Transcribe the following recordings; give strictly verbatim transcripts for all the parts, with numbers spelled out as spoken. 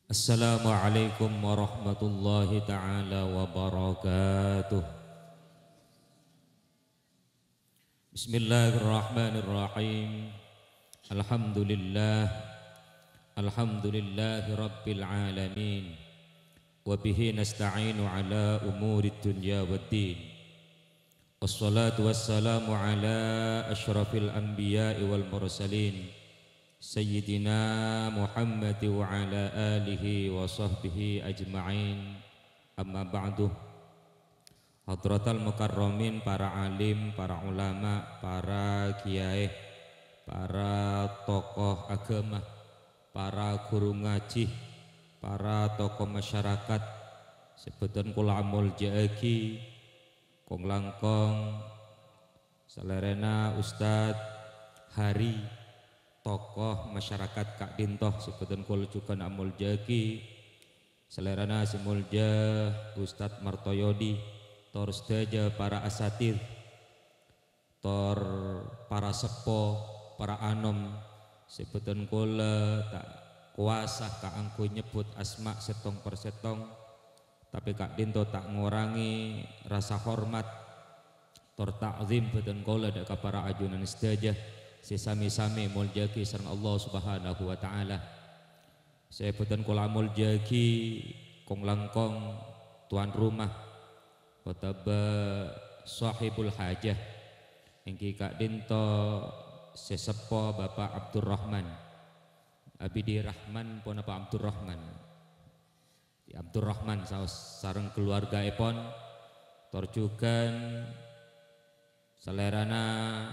Assalamualaikum warahmatullahi ta'ala wabarakatuh. Bismillahirrahmanirrahim. Alhamdulillah. Alhamdulillahi rabbil alamin. Wabihi nasta'inu ala umuri dunya waddin. Wassalatu wassalamu ala ashrafil anbiya'i wal mursalin Sayyidina Muhammad wa ala alihi wa sahbihi ajma'in. Amma ba'du. Hadratal mukarramin, para alim, para ulama, para kiai, para tokoh agama, para guru ngaji, para tokoh masyarakat, sebutan kula amul jaagi, kong langkong, salerena Ustadz Hari, tokoh masyarakat Kak Dintoh, sebutan kula juga amul jagi, salerena simulja Ustadz Martoyodi, tor sedaja para asatir, tor para sepo, para anom, sebutan kula tak kuasa Kak angku nyebut asma setong per setong, tapi Kak Dintoh tak ngurangi rasa hormat, tor ta'zim beton kula dak para ajunan sedaja sesami-sami muljaki sareng Allah Subhanahu wa taala. Saya beton kula muljaki kong langkong tuan rumah kotaba sahibul hajah ingki Kak Dintoh sesepo Bapak Abdurrahman Abidi Rahman pun apa Abdurrahman di Abdurrahman saus sareng keluarga epon torjukan selerana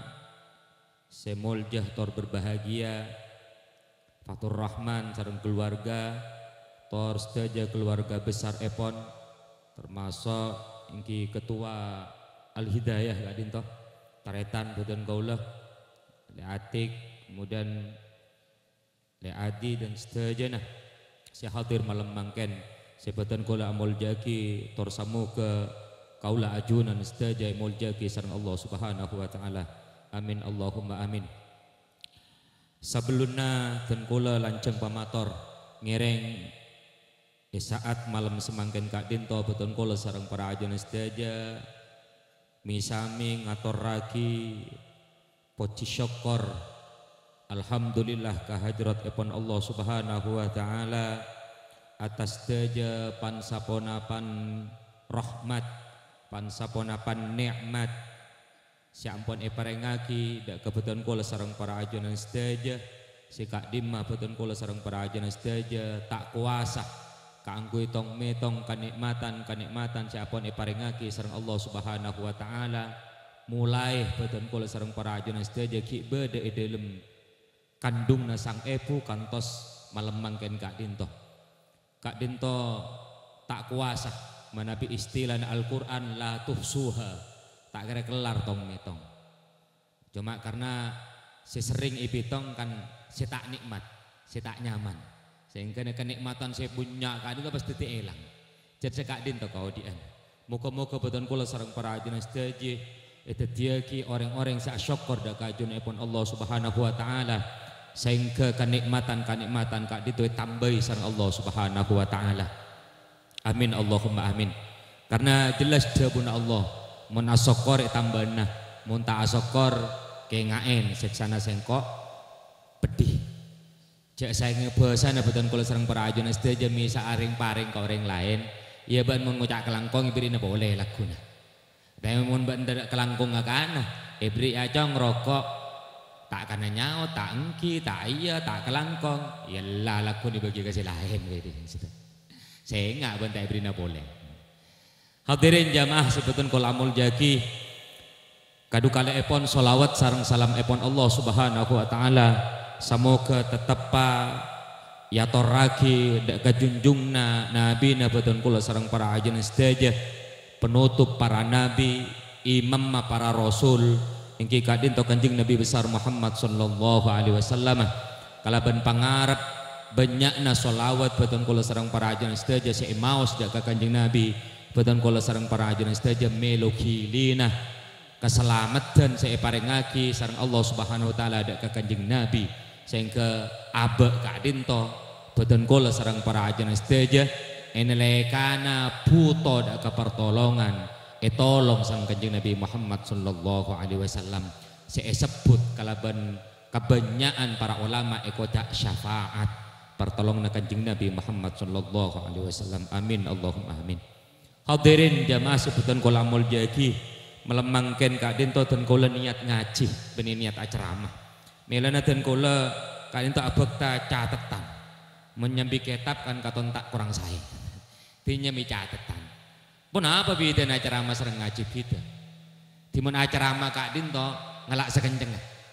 semuljah tor berbahagia Fatur Rahman sareng keluarga tor sedaja keluarga besar epon termasuk ingki ketua Al Hidayah Kak Dintoh taretan boten kaula Le Atik kemudian Le Adi dan sedaja nah saya hadir malam mangken sebutan kula amul jaki tor samu ke kaula ajunan sedaja amul jaki sareng Allah Subhanahu wa taala. Amin Allahumma amin. Sebelumnya dan kula lanceng pamator ngereng di saat malam semangken Kak Dintoh beton kula sareng para ajunan sedaja misami ngator ragi poci syukur alhamdulillah kahadrat epon Allah Subhanahu wa taala atas sedaja pansaponapan rahmat pansaponapan nikmat si ampun eparengaki dak kebetulan kula sareng para ajunan sedaja si Kak Dimah beton kula sareng para ajunan sedaja tak kuasa kaanggo tong metong kanikmatan kanikmatan si ampun eparengaki sareng Allah Subhanahu wa taala mulai beton kula sareng para ajunan sedaja ki bede delem kandungna sang epu kantos malam mangken Kak Dintoh. Kak Dintoh tak kuasa menapi istilah Al-Qur'an la tuhsuha tak kira kelar tong metong. Cuma karena si sering ipitong kan si tak nikmat, si tak nyaman. Sehingga kenikmatan saya punya Kak Dintoh pasti elang. Jadi Kak Dintoh kau dian. Muka-muka beton kula sareng para ajunan sedaja itu dia ki orang-orang sak syukur dak kajunan pun Allah Subhanahu wa taala. Sehingga kenikmatan-kenikmatan Kak Dintoh tambahi sareng Allah Subhanahu wa taala. Amin Allahumma amin. Karena jelas jabun Allah mun asokor tambahna mun tak asokor kengaen seksana sengkok pedih jak saya ngebahasana beton kula sareng para ajunan sedaja misa aring paring ka orang lain ya ban mun ngucak kelangkong ibri na boleh laguna tapi mun ban kelangkong akana ibri aja ngerokok tak kana nyaut tak engki tak iya tak kelangkong yalah lagu dibagi kasih lain saya enggak ban tak ibri na boleh. Hadirin jamaah sebetulnya kula amul jaki kadu kala epon solawat sareng salam epon Allah Subhanahu wa taala semoga tetepa ya toraki dak kajunjungna nabi na beton kula sareng para ajunan sedaja penutup para nabi imam para rasul ingki Kak Dintoh Kanjeng Nabi besar Muhammad sallallahu alaihi wasallam kalaban pangarep banyakna solawat beton kula sareng para ajunan sedaja seimaos dak ka Kanjeng Nabi beton kula sareng para ajunan sedaja melokilina keselamatan saya parengaki sareng Allah Subhanahu wa taala dak ka Kanjeng Nabi sehingga abek Kak Dintoh Badan kola sarang para ajan seteja enelekana puto da kepertolongan etolong sang Kanjeng Nabi Muhammad sallallahu alaihi wasallam seesebut kalaban kebanyakan para ulama ekoda syafaat pertolong na Kanjeng Nabi Muhammad sallallahu alaihi wasallam. Amin Allahumma amin. Hadirin jamaah sebutan kola amul jagi melemangkan kadin to dan kola niat ngaji benih niat ceramah melana dan kola kadin to abekta catatan menyambi kitab kan katon tak kurang saya dinyami catatan pun apa bida na ceramah serang ngaji bida timun ceramah kadin to ngelak sekenceng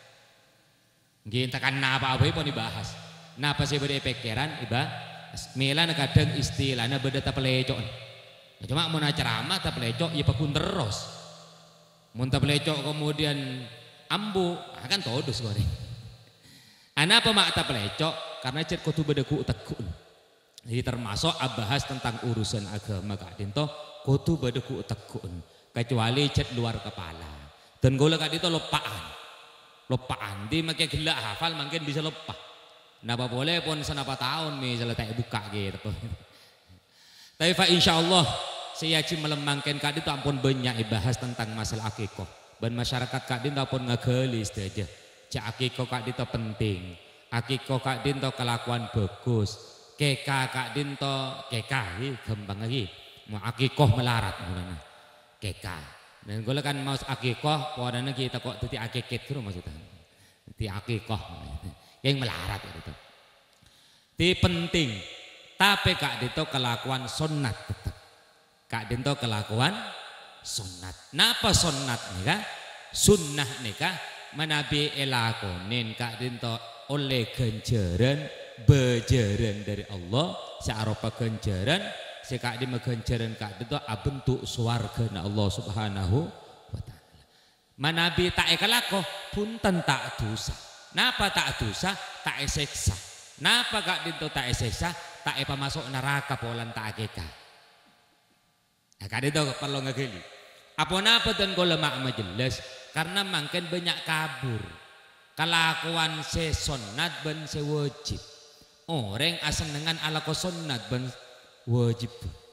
nggih tekan napa apa pun dibahas napa sih beda pikiran iba melana kadang istilahnya beda tak pelecok cuma mau ceramah tak pelecok ya pakun terus muntah pelecok kemudian ambu akan todus goreng. Anak apa mak tak pelecok karena cek kutu bedeku tekun. Jadi termasuk abahas tentang urusan agama kak dinto kutu bedeku tekun kecuali cek luar kepala. Dan golek kak dinto lupaan, lupaan di makai gila hafal mungkin bisa lupa. Napa boleh pun senapa tahun misalnya tak buka gitu. Tapi fa insya Allah saya yakin melemangkan kak itu ampun banyak ibahas tentang masalah akikoh dan masyarakat kak itu pun ngegelis saja cak akikoh kak itu penting akikoh kak itu kelakuan bagus keka kak itu keka gampang lagi mau akikoh melarat mana keka dan gue kan mau akikoh wadahnya kita kok tadi akikit terus maksudnya tadi akikoh yang melarat itu itu penting tapi kak itu kelakuan sunat tetap kak dinto kelakuan sunat. Napa sunat nika? Sunnah nika menabi elakonin kak dinto oleh ganjaran bejaran dari Allah searupa ganjaran sekak di ganjaran kak dinto abentuk swarga na Allah Subhanahu wa taala. Menabi tak ekalako punten tak dosa. Napa tak dosa? Tak eseksa. Napa kak dinto tak eseksa? Tak epa masuk neraka polan tak akeka. Nah, kan itu perlu ngegeli. Apa-apa dan kalau mak majelis karena makin banyak kabur. Kelakuan se sunat ben se wajib. Orang asal dengan ala ko sunat ben wajib.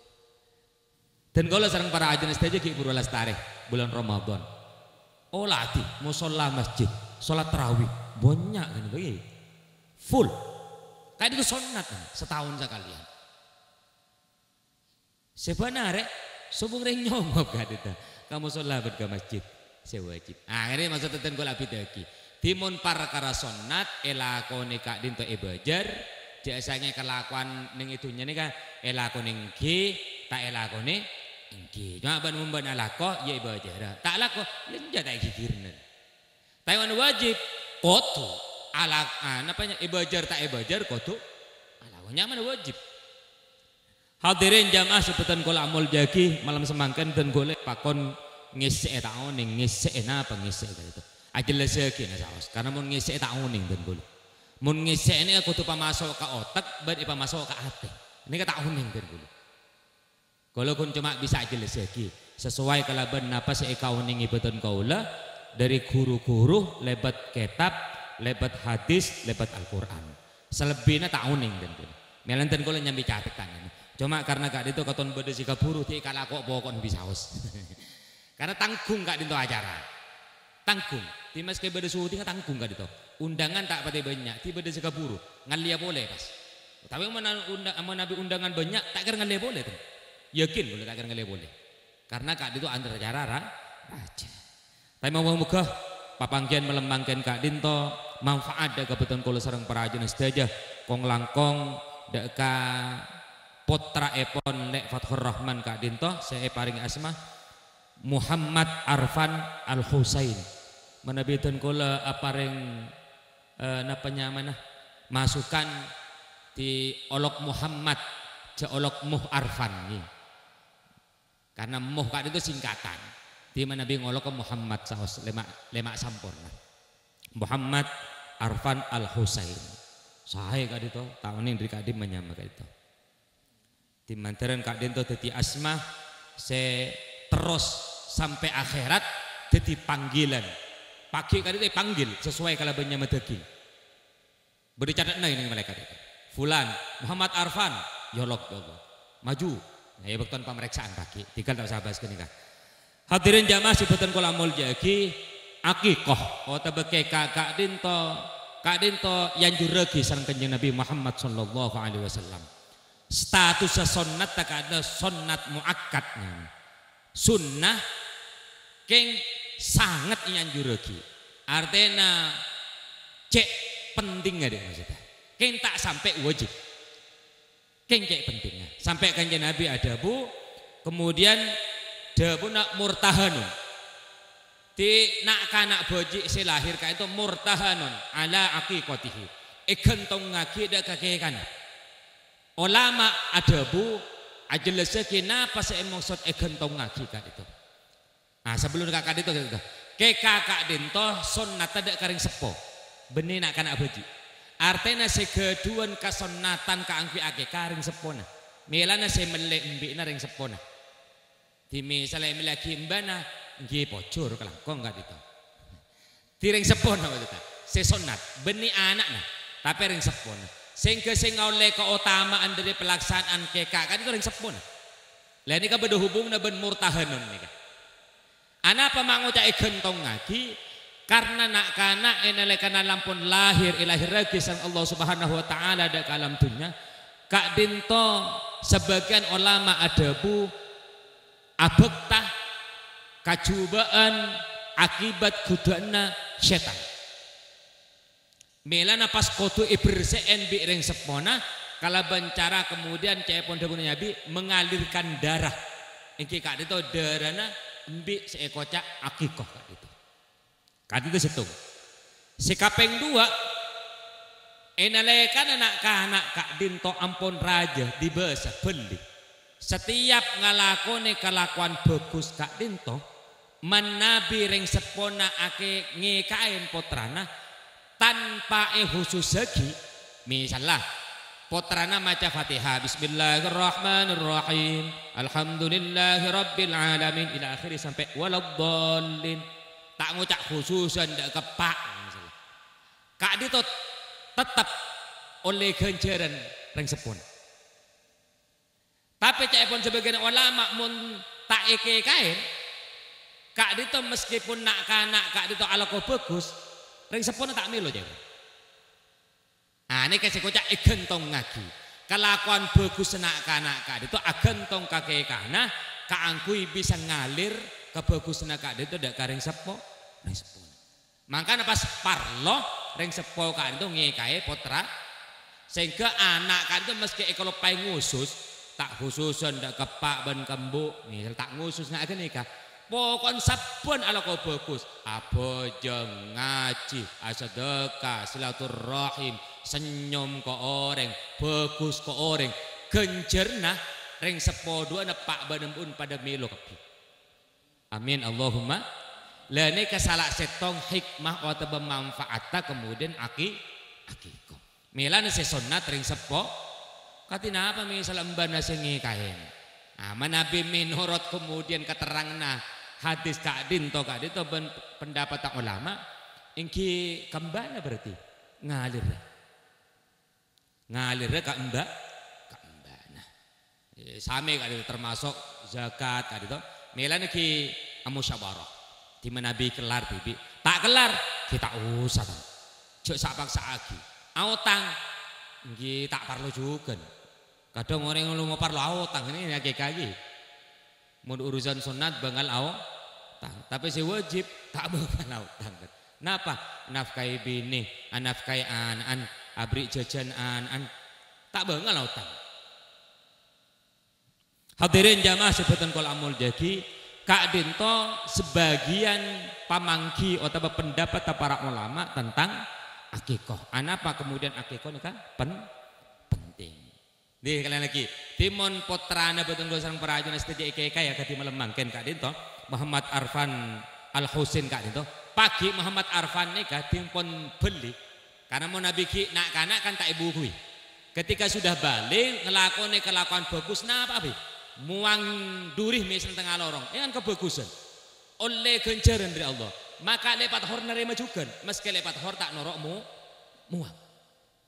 Dan kalau sareng para ajan saja ki buru lestari bulan Ramadan. Oh latih musola masjid, sholat tarawih banyak kan bagi full. Kayak itu sunat kan, setahun sekalian. Sebenarnya subung reng nyomop kan itu. Kamu sholat ke masjid, sewajib. Ah ini maksud teten gue lebih lagi. Timun perkara sunat elakone kak dinto ibajar. Biasanya kelakuan neng itunya nih kan elakone ngi tak elakone ngi. Cuma ban memban alako ya ibajar. Tak alako lenja tak kikirna. Taiwan wajib kotu alak apa ibajar tak ibajar kotu alakonya mana wajib. Hadirin jamaah sebutan kola amul jagi malam semangkan dan golek pakon ngisi tahun ning ngisi apa ngisi gitu. Aja lagi na saos karena mau ngisi tahun ning dan golek. Mau ngisi ini aku tuh pamasok ke otak, ber ipa masuk ke hati. Ini ke tahun ning dan golek. Kalau kun cuma bisa aja lagi sesuai kalaban napa si kau ning ibadan kaula dari guru-guru lebat kitab, lebat hadis, lebat Al-Quran. Selebihnya tahun ning dan golek. Melanten kola nyambi catatan ini. Cuma karena kak itu katon beda si kaburu ti kala kok bokon bisa haus. Karena tanggung kak itu acara. Tanggung. Ti mas ke beda suhu ti tanggung kak itu. Undangan tak pati banyak, ti beda si kaburu. Ngalia boleh pas. Tapi mana undang nabi undangan banyak tak kira ngalia boleh tuh. Yakin boleh tak kira ngalia boleh. Karena kak itu antara acara raja. Tapi mau muka papangkian melembangkan kak dinto manfaat dah kebetulan kalau sarang perajan saja kong langkong deka putra epon lek Fathur Rahman kak dinto saya paring asma Muhammad Arfan Al Husain menabitan kola apareng eh, napanya mana masukan di olok Muhammad ce olok Muh Arfan nih. Karena Muh kak itu singkatan di mana nabi ngolok ke Muhammad saos lemak lemak sampurna Muhammad Arfan Al Husain saya kak itu tahun ini dari kak di menyama kak itu di mantaran kak dinto teti asma se terus sampai akhirat teti panggilan pagi kak itu panggil sesuai kalau banyak medagi beri catat nah ini malaikat itu Fulan Muhammad Arfan yolok yolok maju nah ya bekton pemeriksaan kaki tinggal tak sabar sekenika hadirin jamaah sebutan kula mulyaki akikoh oh tebeke kakak dinto kak dinto yang juregi sareng kanjeng Nabi Muhammad sallallahu alaihi wasallam status sunnat tak ada sunnat muakkadnya sunnah keng sangat yang juregi artinya cek penting ada maksudnya keng tak sampai wajib keng cek pentingnya sampai kanjeng Nabi ada bu kemudian dabu nak murtahanun di nak kanak boji si lahir ka itu murtahanun ala aqiqatihi ikentong ngaki dak kaki kanak ulama ada bu ajelasnya kenapa saya maksud ikentong ngaki kan itu nah sebelum kakak itu ke kakak dinto sunnat ada karing sepo benih nak kanak boji artinya sekeduan kesunatan kaangfi ake karing sepona milana saya melek mbina ring sepona di misalnya melaki mbana nggih pocor kelangkong enggak itu di ring sepona maksudnya sesunat benih anak nah tapi ring sepona sehingga sing oleh keutamaan dari pelaksanaan kekak kan itu ring sepona lah ini kan berhubung ben murtahanun nih kan anapa mangucap gentong ngaki karena nak kana enele kana lampun lahir ilahir lagi sang Allah Subhanahu wa taala ada kalam dunya kak dinto sebagian ulama adabu abektah kacubaan akibat godana setan melana pas kotu iberseen bi ring sepona kala bencara kemudian cepon debun nabi mengalirkan darah iki kak dinto darana embi seekocak akikoh kak itu kan itu situ si kapeng dua enalekan anak kanak kak dinto ampun raja di basa beli setiap ngalakone kelakuan bagus kak dinto menabi ring sepona ake ngekain potrana tanpa eh khusus lagi misalnya potrana maca fatihah bismillahirrahmanirrahim alhamdulillahirabbil alamin ila akhiri sampai waladdallin tak ngucap khususan ndak kepak misalnya kak dito tetap oleh ganjaran ring sepon tapi cek pun sebagian ulama mun tak eke kain kak dito meskipun nak kanak kak dito ala ko bagus ring sepon tak milo jauh ah ini kasih kocak igentong ngagi kelakuan bagus nak kanak kak dito agentong kakek kana kaangkui bisa ngalir kebagusan kak dito dak karing sepo ring sepon makanya pas parlo ring sepo kak dito ngekae potra sehingga anak kak dito meski kalau pai ngusus tak khususan dak kepak ban kembuk misal tak ngusus nggak akan nikah pokon sabun ala kau bagus abojeng ngaji asadeka silaturahim senyum ke orang bagus ke orang genjerna ring sepo dua nepak banembun pada milo kepi amin Allahumma lah ini kesalah setong hikmah atau bermanfaatnya kemudian aki akiko milan sesonat ring sepo katina apa misalnya mbana sengi kain nah manabi minurut kemudian keterangna hadis kak dinto kak dinto pendapat ulama ingki kembana berarti ngalir ngalir kak mbak kak mbana sami kak dinto termasuk zakat kak dinto milan ki amusyawarah di mana nabi kelar bibi tak kelar kita usah tang cek sak paksa lagi autang nggih tak parlo juga kadang orang lu mau parlo autang ini ya kaki mun urusan sunat bangal autang tapi si wajib tak bangal autang napa nafkai bini anafkai an-an abri jajan an-an tak bangal autang hadirin jamaah sebutan kol amul jadi Kak Dinto sebagian pamangki atau pendapat para ulama tentang akikoh. Anapa kemudian akikoh ini kan pen, penting. Nih kalian lagi timon potrana betul gosang perajin setia ika ya kati melemangkan Kak Dinto Muhammad Arfan Al Husin Kak Dinto pagi Muhammad Arfan nih kak timpon beli karena mau nabi ki nak kanak kan tak ibu kui. Ketika sudah balik ngelakoni kelakuan bagus nah apa abi? Muang durih misal tengah lorong yang kebagusan oleh ganjaran dari Allah maka lepat hor nerima juga meski lepat hor tak norokmu muang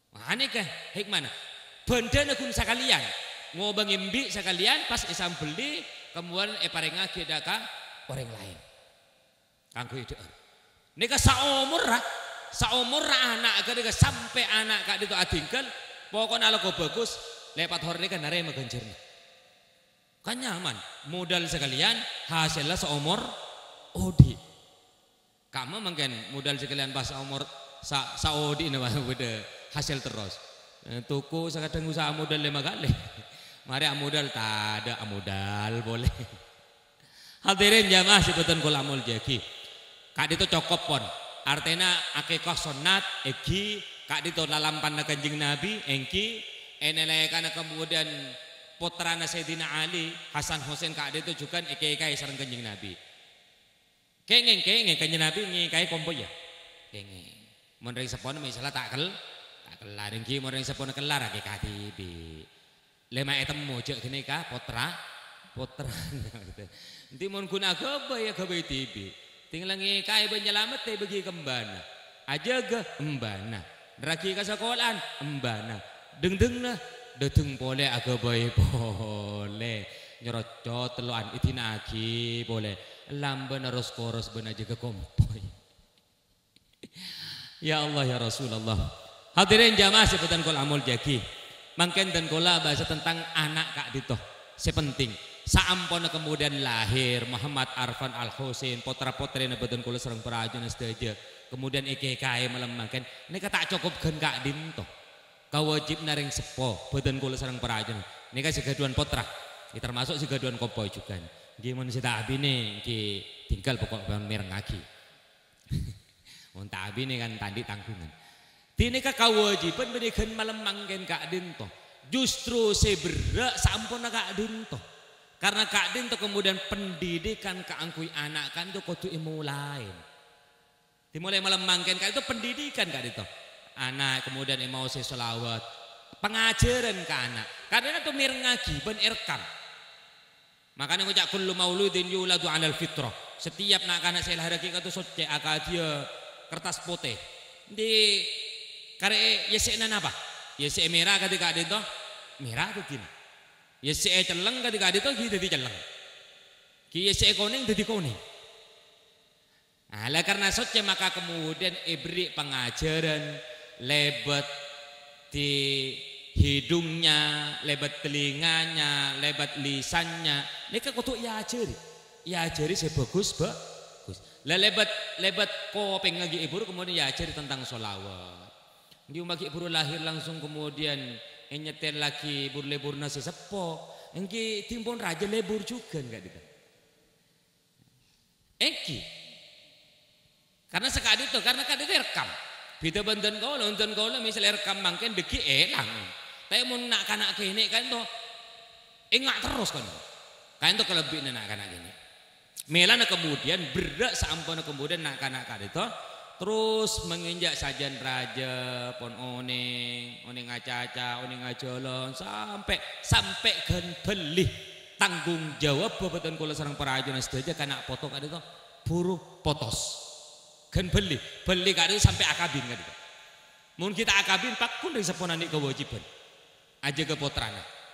Wah ini kah hikmah. Benda nakun sekalian. Ngobang imbi sekalian pas isam beli kemudian e paring agi daka orang lain. Kanggo ide. Nika saumur ra, saumur ra anak ketika sampai anak kak itu adingkel, pokoknya kalau bagus lepat hor nika narema ganjarnya. Kan nyaman, modal sekalian hasilnya seumur odi. Kamu mungkin modal sekalian pas umur sa saudi nama beda hasil terus. Tuku sekadang usaha modal lima kali. Mari modal tak ada modal boleh. Hadirin jamaah sebutan kula amul jagi. Kak itu cokop pon. Artinya akikah sunat egi kak itu lalampan kanjeng Nabi engki enelekana kemudian putrana Sayyidina Ali Hasan Hussein kak itu juga eke-eke sareng kanjeng Nabi. Kengeng kengeng kanjeng Nabi ngikai kompo ya. Kengeng. Mun ring sepon misalnya tak kel tak kelar engki mun ring sepon kelar ake katibi. Lema etemu jek gini ka putra putra gitu. Nanti mun guna gaba ya gaba tibi. Tinggal ngikai penyelamat teh bagi kembana. Aja ge embana. Raki ka sekolahan embana. Deng-deng nah deteng boleh aga bae boleh. Nyerocot teluan itina aki boleh. Lamban harus koros ben aja ke kompoy. Ya Allah ya Rasulullah. Hadirin jamaah sebutan kul amul jagi. Mangken dan kula bahasa tentang anak kak dito. Sepenting. Saampona kemudian lahir Muhammad Arfan Al Husain putra putri nebeten kula sareng prajurit sedaja. Kemudian eke kae malam mangken nika tak cukup gen kak dinto. Kawajib naring sepo beten kula sareng prajurit. Nika sigaduan putra. Ini termasuk sigaduan kompoy juga. Nggih mun sita abine nggih tinggal pokok ban mireng lagi. Mun tak abine kan tandi tanggungan. Dinika kawajiban berikan malam mangken kak dinto. Justru seberak sampun kak dinto. Karena kak dinto kemudian pendidikan keangkui anak kan itu kudu ilmu lain. Dimulai malam mangken kak itu pendidikan kak dinto. Anak kemudian mau selawat. Pengajaran ke anak. Karena itu mireng ngaji ben irkam. Makanya ngucap kullu mauludin yuladu 'alal fitrah. Setiap nak anak saya lahir itu suci akadia kertas putih. Di kare yesena apa? Yese merah ketika ada itu merah itu gini. Yese celeng ketika ada itu gitu jadi celeng. Ki yese kuning jadi kuning. Nah, karena suci maka kemudian ibri pengajaran lebat di hidungnya, lebat telinganya, lebat lisannya. Nika kudu ya ajari. Ya ajari sebagus bagus. Lah lebat lebat kopeng lagi ibu kemudian ya ajari tentang sholawat. Di umbaki ibu lahir langsung kemudian nyetel lagi lebur nasi sepo. Engki timpun raja lebur juga enggak gitu. Engki. Karena sekali itu karena kan itu rekam. Bida banten kau, nonton kau lah misalnya rekam mangken deki elang. Tapi mau nak kanak kene kan tuh ingat terus kan. Kan itu kelebihan nak kanak kene. Melana kemudian berak sampun kemudian nak kanak kan itu terus menginjak sajian raja pon oneng, oneng ngacaca, oneng ngajolon sampai sampai gen beli tanggung jawab babetan kula sareng prajurit sedaja kanak foto kan itu buruh potos. Kan beli, beli kali sampai akabin kan itu. Mungkin kita akabin pak pun dari seponan kewajiban. Aja ke putrana.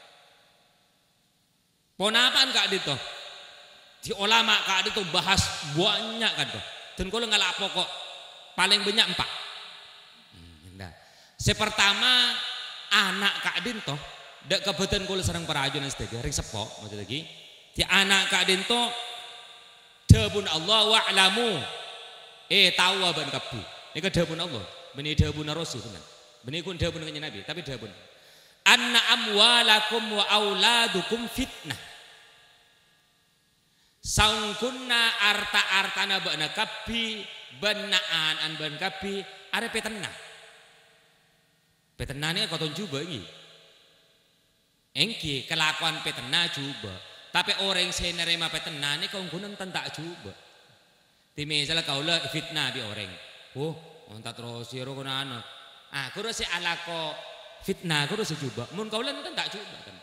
Ponapan kak itu. Di ulama kak itu bahas banyak kan tuh. Dan kalau nggak pokok paling banyak empat. Nah, sepertama anak kak dinto. Dak kebetulan kalau serang prajurit sedaya ring sepok maksud lagi. Di anak kak dinto. Dabun Allah wa'lamu. Eh tahu ban kabu. Ini kan dabun Allah. Beni dabun Rasul benar. Beni kun dabun dengan Nabi. Tapi dabun. Anna amwalakum wa auladukum fitnah. Saungkunna arta artana bana kabi benaan an ban kabi are petena. Petena ini kau coba ini. Engki kelakuan petena coba. Tapi orang yang nerima petena ini kau gunan tentak coba. Di misalnya kau lah fitnah di orang. Oh, onta terus siro kuna ano. Ah, kuro si alako fitnah kuro si coba. Mun kau lah tentak coba kan.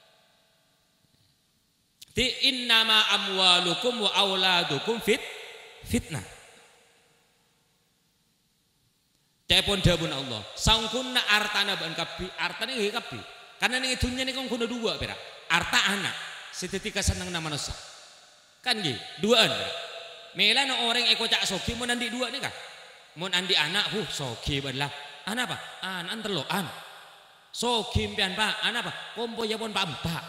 Di innama amwalukum wa auladukum fit fitnah. Cepon dabun Allah. Sangkunna artana ban kabi, artane nggih kabi. Karena ning dunya niku kudu dua perak. Arta anak, sedetika seneng na manusia. Kan nggih, duaan. Mela no orang eko cak sogi mun andi dua nih kah? Mun andi anak, huh sogi belah. Anak apa? Anak telo an. Sogi mpian Pak, anak apa? Kompo ya pun Pak Mbak.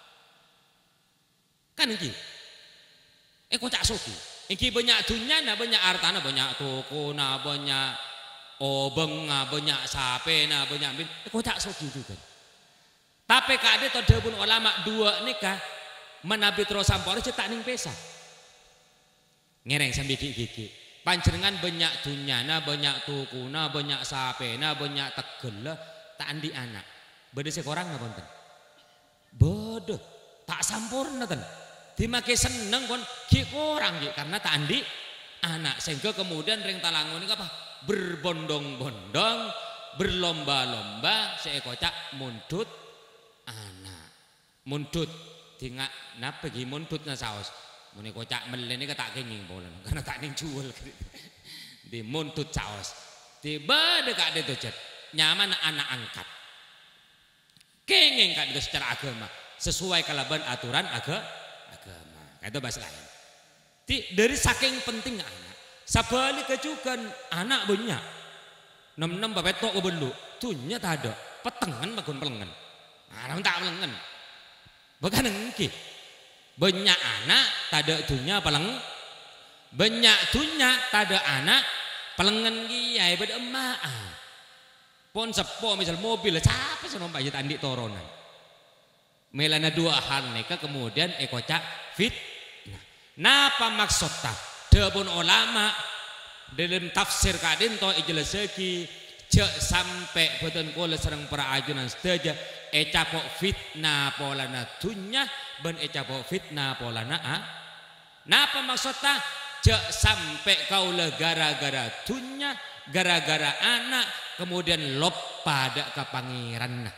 Kan nggih. Eko cak sogi. Iki banyak dunya na banyak artana banyak toko na banyak obeng na banyak sape na banyak bin. Eko cak sogi juga. Tapi kade to debun ulama dua nikah menabi terus sampore cetak ning pesa. Ngereng sambil gigi. Panjenengan banyak dunyana, banyak tukuna, banyak sapena, banyak tegel tak andi anak. Bede sekorang nggak konten. Bede tak sampurna ten. Dimake seneng kon ki orang ki karena tak andi anak sehingga kemudian ring talangun ini apa berbondong-bondong, berlomba-lomba seekocak mundut anak. Mundut tingak napa ki mundut na saos. Mune kocak melene ka tak kenging bolan karena tak ning jual di muntut saos tiba dekat de jet nyaman anak angkat kenging ka itu secara agama sesuai kalaban aturan aga, agama itu bahasa lain di, dari saking penting anak sabalik juga anak banyak enam enam babet tok belu tunya tak ada petengan bagun pelengan anak tak pelengan bukan engki banyak anak tada dunya peleng banyak dunya tada anak pelengan kiai beda emak pon sepo misal mobil siapa sih nombak jat andi toronan melana dua hal neka kemudian ekocak fit nah napa maksudnya debun ulama dalam tafsir kadin to ijelasaki cek sampai boten kula sereng para ajunan sedaja eca pok fitnah polana dunya ben eca pok fitnah polana a napa maksudnya cek sampai kaula gara-gara dunya gara-gara anak kemudian lop pada ke pangeran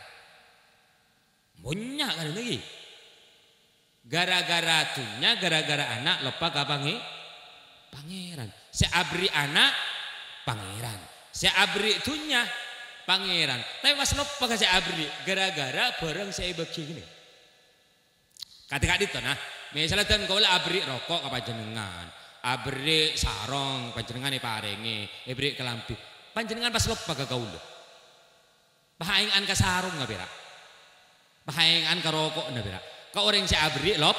munya kan lagi gara-gara dunya gara-gara anak lupa ke pangi pangeran seabri anak pangeran seabri dunya pangeran tapi pas lupa ke seabri gara-gara barang saya begini ketika itu nah misalnya dan kau abri rokok apa jenengan abri sarong panjenengan parengi abri kelambi panjenengan pas lupa ke kau pahaingan ke sarung nggak berak pahaingan ke rokok nggak berak kau orang si abri lop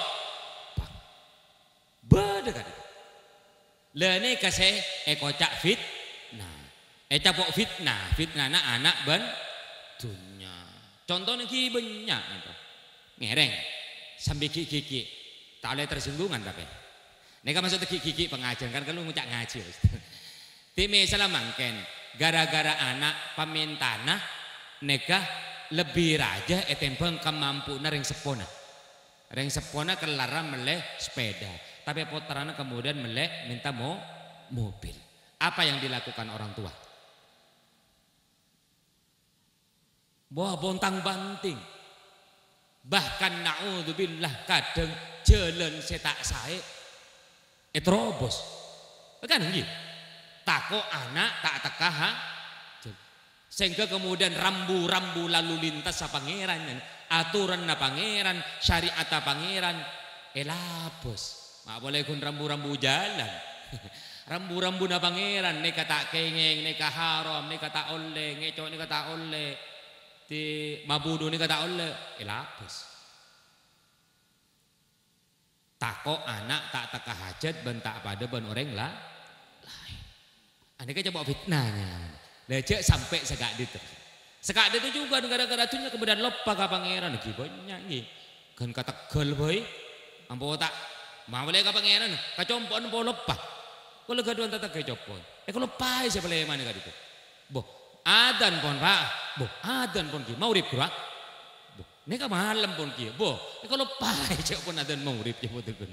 beda kan lene kasih ekocak fit nah eca pok fitnah fitnah anak anak ban dunya contohnya ki banyak itu ngereng sambil kiki tak boleh tersinggungan tapi neka maksudnya kiki pengajian kan kalau ngucak ngaji ti misalnya mangken gara-gara anak pamintana neka lebih raja etembang kemampuan ring sepona ring sepona kelarang meleh sepeda tapi putrana kemudian meleh minta mau mobil apa yang dilakukan orang tua wah bontang banting bahkan naudzubillah kadang jalan setak sae etrobos kan nggih tako anak tak tekah sehingga kemudian rambu-rambu lalu lintas sa pangeran aturan na pangeran syariat na pangeran elapos mak boleh kun rambu-rambu jalan rambu-rambu na pangeran neka tak kengeng neka haram neka tak oleh ngecok neka tak oleh ti mabudu ni kata oleh elapis tako anak tak teka hajat bentak pada ben orang lah lain aneka coba fitnahnya lecek sampai segak itu segak itu juga gara-gara tunya kemudian lupa ke pangeran lagi banyak nih kan kata gel boy ampo tak mau boleh ke pangeran kacompon po lupa kalau gaduan tata kecopon eh kalau lupa siapa leh mana kali itu boh adan pon pak, boh adan pon ki, maurib ki pak, boh, neka malam pon ki, boh, kalau pai cek pon adan maurib ya betul betul.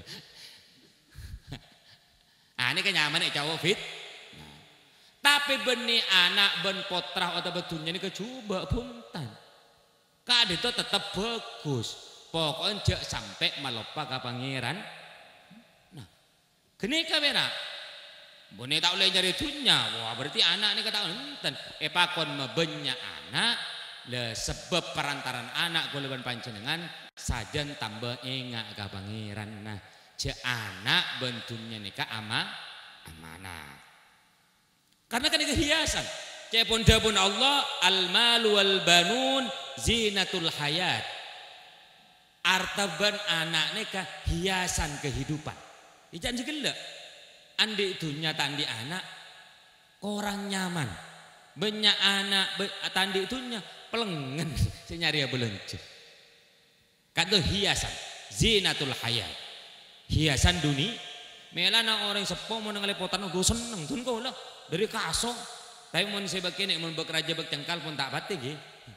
Ah ini kenyaman ya cowok fit, nah, tapi benih anak ben potrah atau betulnya ini kecoba puntan, kak itu tetap bagus, pokoknya cek sampai melupa ke pangeran, nah, kenika benak, Bone tak oleh nyari dunya. Wah, berarti anak ini kata enten. E pakon mebenya anak le sebab perantaran anak kuleban panjenengan sajan tambah engak ka pangeran. Nah, je anak bentunya nikah ama amanah. Karena kan itu hiasan. Cek ponda pun Allah al-malu wal banun zinatul hayat. Artaban anak nikah hiasan kehidupan. Ijan segelak. Andi dunya tandi anak orang nyaman. Banyak anak tandi dunya pelengen senyari ya belencu. Kata hiasan zinatul hayat. Hiasan dunia. Melana orang sepo mau ngelepotan gue seneng tun kau lah dari kaso. Tapi mun saya begini mun bekerja bercengkal pun tak batik ya.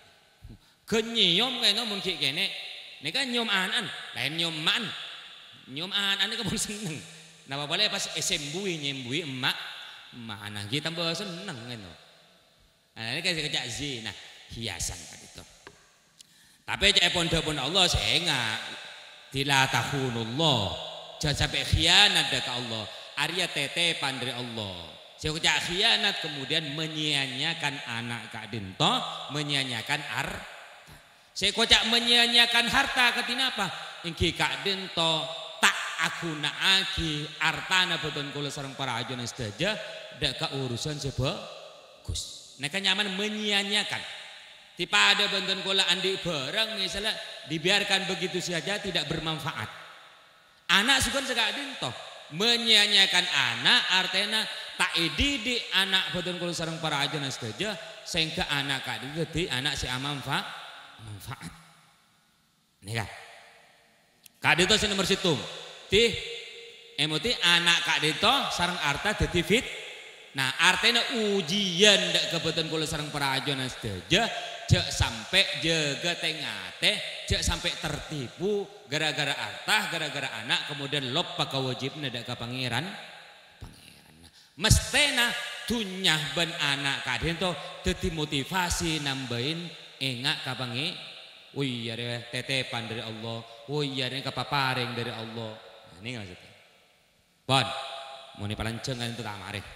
Kenyom kayaknya mun kik kene. Ini kan nyom anan, lain nyom man. Nyom anan ini kan seneng. Nah boleh pas esembui nyembui emak, emak anak kita tambah seneng kan. Nah ini kayak kerja zina hiasan kan itu. Tapi cek pondok pun Allah saya enggak tidak tahunullah. Jangan sampai khianat ke Allah. Arya tete pandri Allah. Saya kerja khianat kemudian menyia-nyiakan anak Kak Dinto, menyia-nyiakan harta. Saya kocak menyia-nyiakan harta ketina apa? Ingki Kak Dinto tak aku naaki artana beton kula sareng para ajana sedaja dak ka urusan sebagus. Neka nyaman menyia-nyiakan. Tipa ada beton kula andi barang misalnya dibiarkan begitu saja tidak bermanfaat. Anak sukan sekak dinto menyia-nyiakan anak artena tak didik anak beton kula sareng para ajana sedaja sehingga anak Kak Dinto anak si manfaat manfaat. Nih kan. Kak Dito sing nomor situ. Ti emoti anak Kak Dito sareng arta dadi fit. Nah, artinya ujian dak kebetulan kula sareng para ajana sedaja jek sampai jaga tengate, jek sampai tertipu gara-gara arta, gara-gara anak kemudian lupa kewajibna dak ka pangeran. Pangeran. Mestena dunyah ben anak Kak Dito dadi motivasi nambahin engak ka pangeran. Oh iya deh tetepan dari Allah. Oh iya deh kepaparing dari Allah. Nah, ini maksudnya. Pon, mau nih palancengan itu tak marah.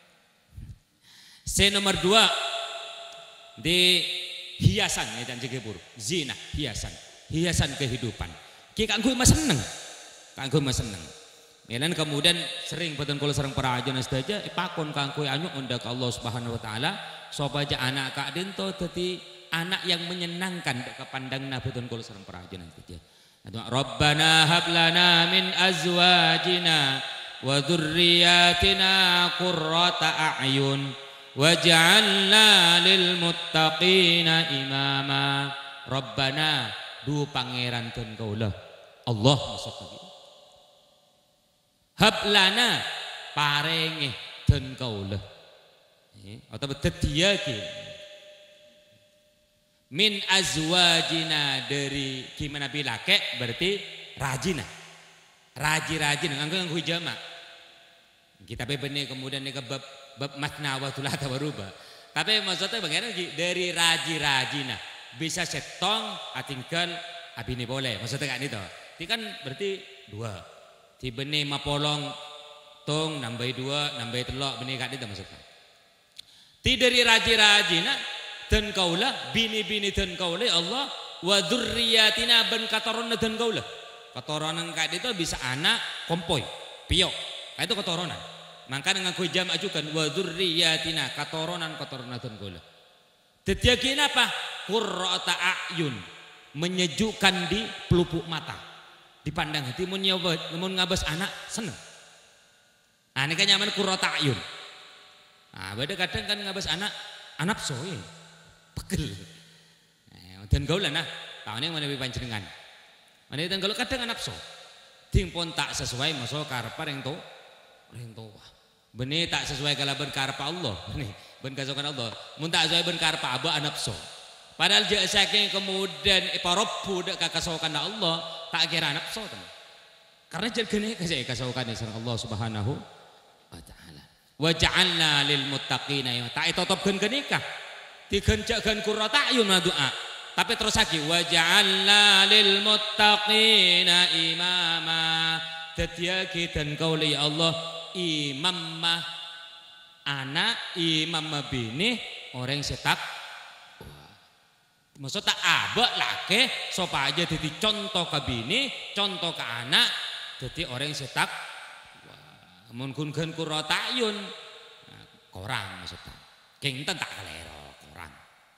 C nomor dua di hiasan nih dan jegepur. Zina hiasan, hiasan kehidupan. Ki kanggo mas seneng, kanggo mas seneng. Melan kemudian sering beton kalau serang para ajana saja. Pakon kanggo anyu undak Allah Subhanahu Wa Taala. Sobaja anak Kak Dinto teti anak yang menyenangkan ke pandang nabutun kul sareng prajurit saja. Rabbana hab lana min azwajina wa dzurriyyatina qurrata a'yun waj'alna lil muttaqina imama. Rabbana du pangeran ten kaula Allah maksud lagi. Hab lana parengi ten kaula. Atau tetiaki min azwajina dari gimana bilake berarti rajina raji-rajin nganggo jamak kita bebene kemudian nih bab bab matna wa thulatha wa ruba tapi maksudnya bagaimana dari raji-rajina bisa setong atingkan abini boleh maksudnya kan itu itu kan berarti dua di bene mapolong tong nambah dua nambah telok bene kan itu maksudnya ti dari raji-rajina dan kaulah bini-bini dan kaulah Allah wa dzurriyyatina ban katorona dan kaulah katoronan kak itu bisa anak kompoi piok itu katoronan maka dengan ku jam ajukan wa dzurriyyatina katoronan katoronan dan kaulah dadi apa qurrata a'yun menyejukkan di pelupuk mata dipandang hati mun nyoba mun ngabas anak seneng nah ini kan nyaman qurrata a'yun nah beda kadang kan ngabas anak anak soe pegel. Dan gaul nah, tahun yang mana panjenengan. Mana dan gaul kadang nafsu. Timpun tak sesuai masuk karpa yang tu, yang tu. Benih tak sesuai kalau berkarpa Allah. Benih ben kasokan Allah. Mun tak sesuai berkarpa aba nafsu. Padahal je saking kemudian iparobu dak kasokan Allah tak kira nafsu teman. Karena jadi gini kasih kasokan sareng Allah Subhanahu wa taala. Wa ja'alna lil muttaqina tak itotopkeun kenikah. Digenjakkan qurrata ayun doa tapi terus lagi wa ja'alna lil muttaqina imama dadiake dan kauli Allah imam mah anak imam mabini orang setak. Maksud tak abek lake sopa aja jadi contoh ke bini, contoh ke anak, jadi orang setak. Mun kun kun kuro tayun, korang maksudnya. Kengten tak kalero korang.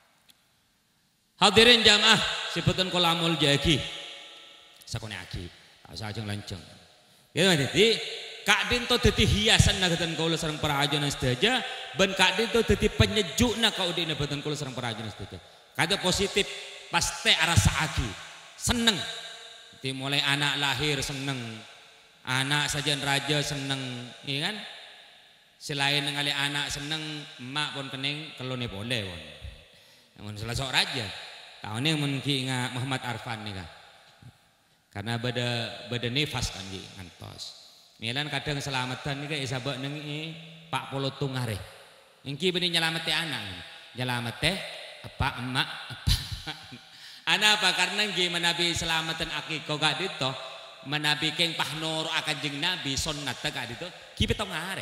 Hadirin jamaah sebutan kolamul jagi, sakone aki, tak usah ajeng lanceng. Jadi Kak Dinto jadi hiasan nagatan kaulah sareng para ajunan sedaja, ben Kak Dinto jadi penyejuk nak kau di nabatan kaulah sareng para ajunan sedaja. Kada positif pasti arasa agi seneng dimulai anak lahir seneng anak sajian raja seneng iya kan selain ngali anak seneng emak pun kening kelone boleh pun namun salah seorang raja tahun ini mungkin ingat Muhammad Arfan nih kan karena beda beda nifas kan di ngantos milan kadang selamatan nih kayak isabak nengi Pak Polo Tungare ingki benih nyelamati anak nyelamati apa emak apa anak apa karena gimana nabi selamatan akikoh gak dito menabi keng pahnoro akan jeng nabi sunnat gak dito kita tahu ngare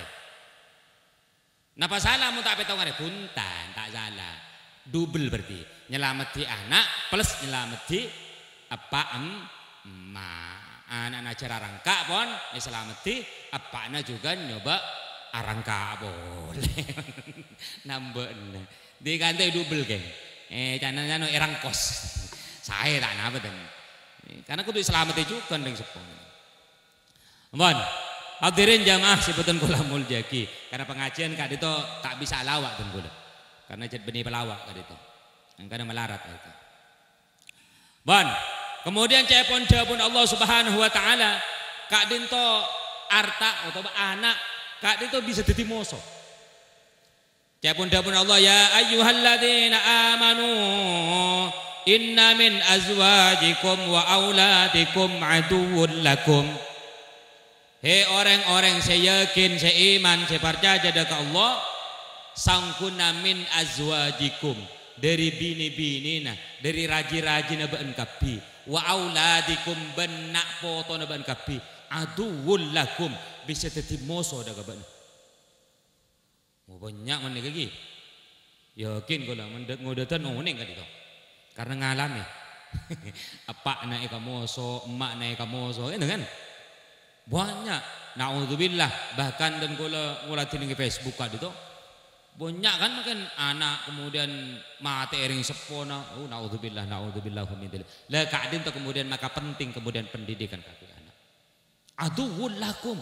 napa salah mau tak tahu ngare puntan tak salah double berarti nyelamati anak plus nyelamati apa em emak anak-anak cara rangka pon nyelamati apa anak juga nyoba arangka boleh nambah diganti double geng eh jangan jangan erang kos saya tak napa dan karena kudu selamat juga dengan sepon mohon hadirin jamaah sebutan kolamul jaki karena pengajian kak itu tak bisa lawak dan gula karena jadi benih pelawak kak itu yang kadang melarat itu mohon kemudian cepon jabun Allah subhanahu wa ta'ala kak dinto arta atau anak kak dinto bisa jadi moso Japun dapun Allah ya ayyuhalladzina amanu inna min azwajikum wa auladikum aduwwun lakum. Hei orang-orang saya yakin, saya iman, saya percaya kepada Allah sangkuna min azwajikum dari bini-bini nah dari raji-raji na baan kapi wa auladikum benak foto na baan kapi aduwwun lakum bisa jadi moso daga baan mau banyak mana lagi yakin kalau mendet ngudatan oning kan itu karena ngalami apa naik kamoso emak naik kamoso itu kan banyak naudzubillah bahkan dan kalau mulai tinggi Facebook kan itu banyak kan makan anak kemudian mati ering sepona oh naudzubillah naudzubillah humidil lah kadin tuh kemudian maka penting kemudian pendidikan kaki anak aduwwul lakum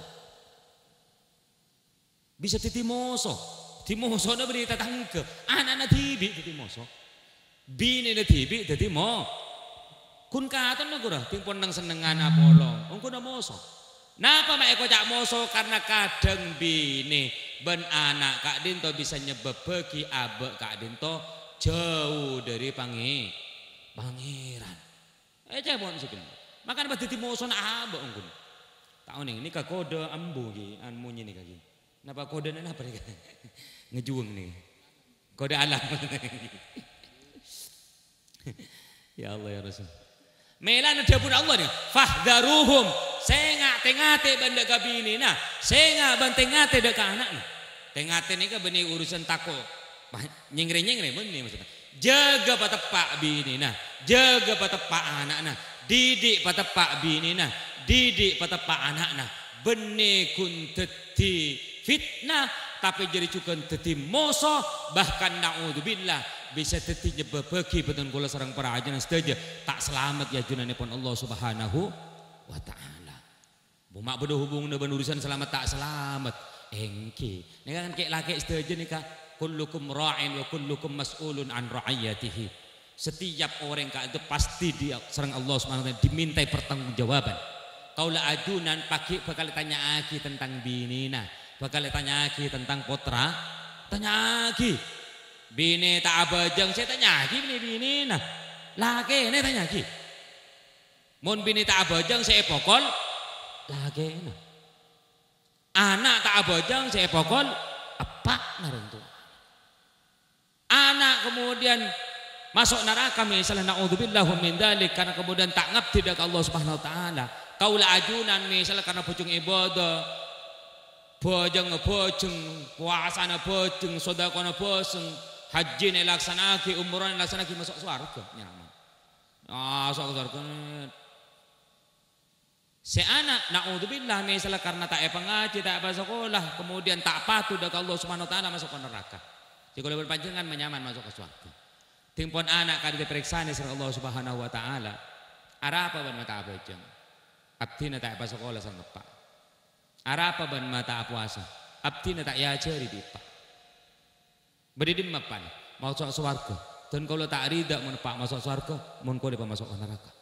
bisa titimoso timoso na berita tangke anak-anak tibi titimoso bini na tibi titimo kun katon na gura timpon nang senengan apolong ungko na moso napa maeko cak moso karena kadang bini ben anak kak dinto bisa nyebab bagi abek kak dinto jauh dari pangi pangeran eh cebon sih makan pada titimoso na abek ungko tahu nih ini kak kode ambu gi anmunya nih kaki napa kode apa nih ngejuang nih kode alam ya Allah ya Rasul melan ada pun Allah nih fahdharuhum sengak tengate benda kabini nah sengak bantengate dek anak nih tengate nih kan benih urusan tako nyengre nyengre benih maksudnya jaga patepak bini nah jaga patepak anak nah didik patepak bini nah didik patepak anak nah benih kun teti fitnah tapi jadi cukup teti moso bahkan naudzubillah bisa teti nyebab bagi betul kula sareng para ajunan sedaja tak selamat ya junanipun Allah subhanahu wa ta'ala bumak bodoh hubung dengan urusan selamat tak selamat engki ini kan kayak laki sedaja nih kak kullukum ra'in wa kullukum mas'ulun an ra'iyatihi setiap orang kak itu pasti dia sareng Allah subhanahu wa ta'ala dimintai pertanggungjawaban kaulah ajunan pakai bakal tanya aki tentang binina bakal tanya lagi tentang putra tanya lagi bini tak abajang saya tanya lagi bini bini nah lagi ini tanya lagi mun bini tak abajang saya pokol lagi nah anak tak abajang saya pokol apa narentu anak kemudian masuk neraka misalnya naudzubillah min dzalik karena kemudian tak ngabdi dak Allah Subhanahu wa taala kaula ajunan misalnya karena pucung ibadah bojeng bojeng puasana bojeng sedekahna bojeng haji ne laksanake umroh ne laksanake masuk surga nyaman ah masuk surga si anak naudzubillah misalnya karena tak pengaji tak apa sekolah kemudian tak patuh dengan Allah Subhanahu wa taala masuk ke neraka jika lebih panjenengan menyaman masuk ke surga timpun anak kada diperiksani sareng Allah Subhanahu wa taala ara apa ban mata bojeng abdina tak apa sekolah sang pak ara apa ban mata puasa abdina tak ya ceri dipak beri mapan masuk surga dan kalau tak rida mun pak masuk surga mun ko depa masuk ke neraka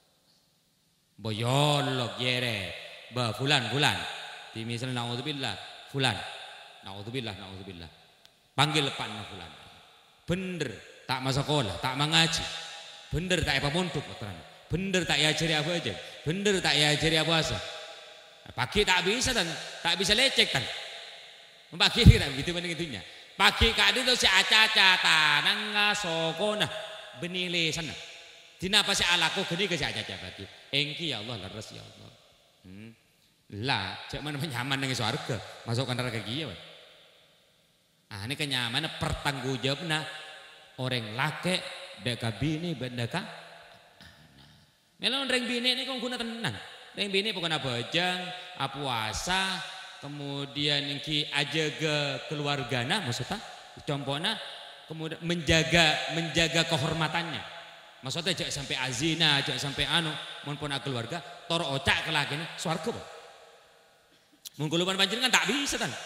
boyolok yere ba fulan fulan di misalnya naudzubillah fulan naudzubillah naudzubillah panggil pan fulan bener tak masuk sekolah tak mengaji bener tak apa mondok putrane bener tak ya ceri apa aja bener tak ya ceri apa asa pagi tak bisa dan tak bisa lecek kan pagi tak begitu mending itunya pagi kadi itu si aca-aca tanang ngasokona benile sana dina apa si alaku geni ke si aca-aca pagi engki ya Allah leres ya Allah hmm. lah cek mana nyaman dengan surga masukkan neraka kia ah ini kenyamanan pertanggungjawabna orang laki deka bini bendeka melon reng bini ini kau guna tenan reng bini pokoknya bojang puasa kemudian engki ajaga keluargana maksudnya contohnya kemudian menjaga menjaga kehormatannya maksudnya jangan sampai azina jangan sampai anu maupun keluarga tor ocak ke lagi swarga pak mengkulupan panjenengan tak bisa kan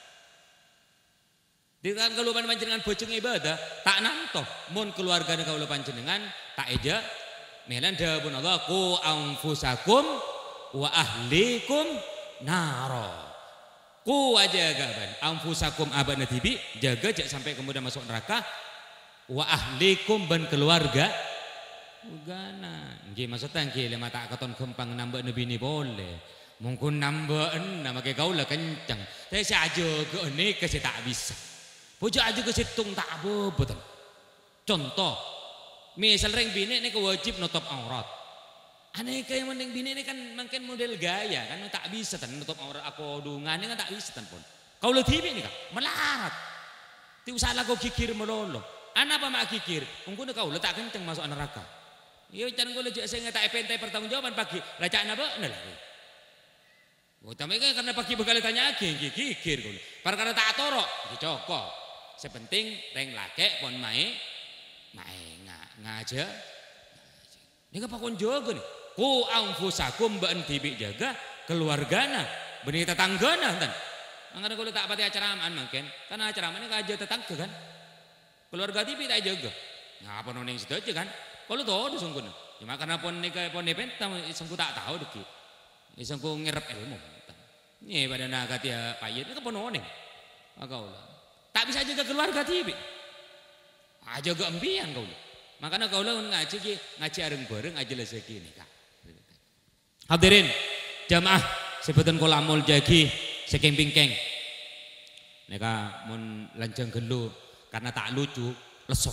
di dalam kelupan panjenengan bojong ibadah tak nanto mun keluarga kaula panjenengan tak eja melan dawuh Allah ku anfusakum wa ahlikum naro ku aja gaban anfusakum abana tibi jaga jak sampai kemudian masuk neraka wa ahlikum ban keluarga ugana nggih maksudnya nggih lema tak katon gempang nambah nabi ni boleh mungkin nambahan nama ke kaula kencang tapi si aja ke ini kasi tak bisa pujuk aja ke situng tak betul contoh misal reng bini ini kewajib nutup aurat aneh kayak mending bini ini kan mungkin model gaya kan tak bisa kan nutup aurat aku dungan ini kan tak bisa kan pun kaula tibi ini kan melarat ti usaha lagu kikir melolo anak apa mak kikir mungkin kaula tak kencang masuk neraka iya jangan kaula juga saya tak pentai pertanggungjawaban pagi lacak napa lagi oh tapi kan karena pagi bekal tanya lagi kikir kaula perkara tak torok dicokok sepenting reng laki pon mae mae ngaja ini kan pakon jaga nih ku anfusakum mbak tibik jaga keluargana benih tetanggana kan makanya kalau tak pati acaraman mungkin karena acaraman ini aja tetangga kan keluarga tibik tak jaga ngapa noning situ aja kan kalau tahu tuh sungguh cuma karena pon nikah pon nepenta sungguh tak tahu deki sungguh ngerep ilmu ini pada naga dia payet itu pon noning kau tak bisa jaga keluarga tibik aja gak empian kau makanya kau lah ngaji ngaji areng bareng aja lah segini kak hadirin jamaah sebutan kolamul jagi seking pingkeng neka mun lanjang gelu karena tak lucu lesok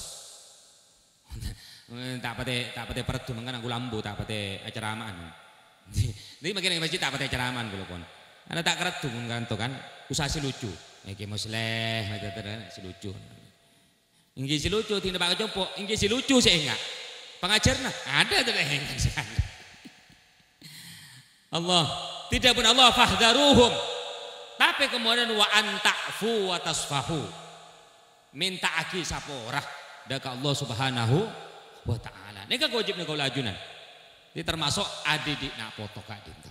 tak pate tak pate perdu mangkan aku lambu tak pate acaramaan ini makin masjid tak pate acaramaan kalau kon karena tak kerdu mangkan tuh kan usaha si lucu iki musleh macam si lucu inggi si lucu tidak pakai jopok inggi si lucu saya enggak pengajarnya ada tuh Allah tidak pun Allah fahdharuhum tapi kemudian wa anta'fu wa tasfahu minta aki saporah daka Allah Subhanahu wa taala ini kan wajibnya kau lajunan ini termasuk adidik nak foto kak itu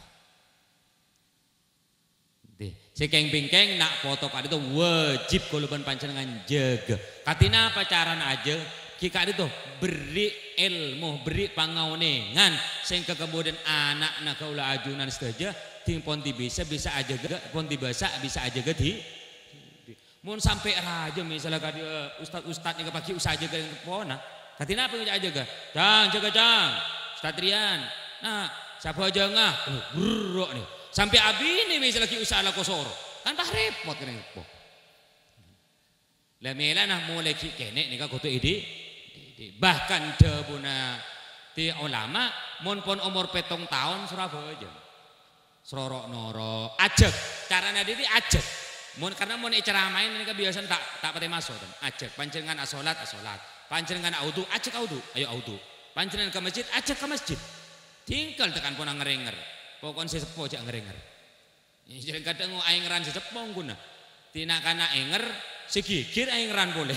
sekeng bingkeng nak foto kak itu wajib kalau panjenengan jaga katina pacaran aja kika itu beri ilmu beri pangaunengan sehingga kemudian anak nak kaula ajunan saja timpon bisa bisa aja gak pon bisa bisa aja gadi mun sampai raja misalnya kadi ustad ustad nih pagi usaha aja gak pona katina apa aja gak jang jaga jang Ustad Rian nah siapa aja ngah buruk nih sampai abi ini misalnya lagi usaha lah kosoro kan tak repot kan repot lemela nah mulai kene nih kak kutu ide bahkan debuna ti ulama mon pon umur petong tahun Surabaya Serorok noro, ajak. Caranya diri ajak. Mun karena mun ceramain ini kebiasaan tak tak pati masuk kan. Ajak. Panjenengan asolat asolat. Panjenengan audu ajak audu. Ayo audu. Panjenengan ke masjid ajak ke masjid. Tinggal tekan pun ngerenger. Pokon si sepo jak ngerenger. Jadi kadang aing ran si sepo guna. Tina kana enger segigir aing ran boleh.